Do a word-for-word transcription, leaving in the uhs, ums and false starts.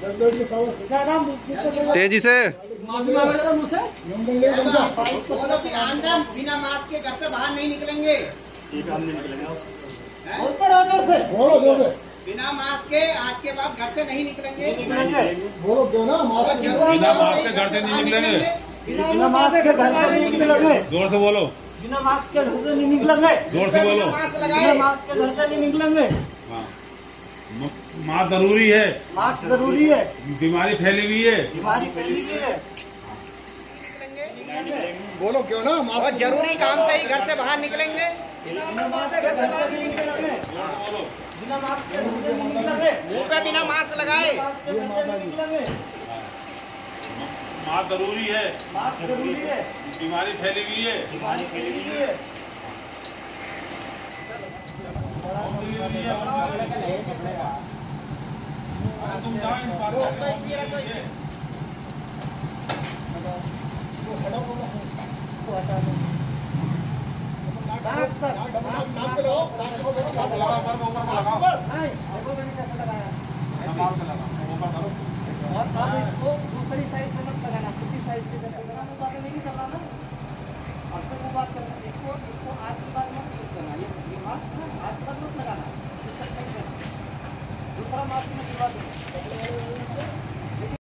तेजी से बिना मास्क के घर से बाहर नहीं निकलेंगे। बिना मास्क के आज के बाद घर से नहीं निकलेंगे। बोलो क्यों ना, बिना मास्क के घर से नहीं निकलेंगे। बिना मास्क के घर से नहीं निकलेंगे। जोर से बोलो। बिना मास्क के घर से नहीं निकलेंगे। जोर से बोलो। बिना मास्क के घर से नहीं निकलेंगे। मास्क जरूरी है। मास्क जरूरी है। बीमारी फैली हुई है। बीमारी फैली हुई है। बोलो क्यों ना, और जरूरी काम से ही घर से बाहर निकलेंगे। बिना मास्क के घर से नहीं निकलेंगे। बिना मास्क के घर से नहीं निकलेंगे। मुंह पे बिना मास्क लगाए। मास्क जरूरी है। मास्क जरूरी है। बीमारी फैली हुई है। बीमारी फैली हुई है। तुम जाओ इन और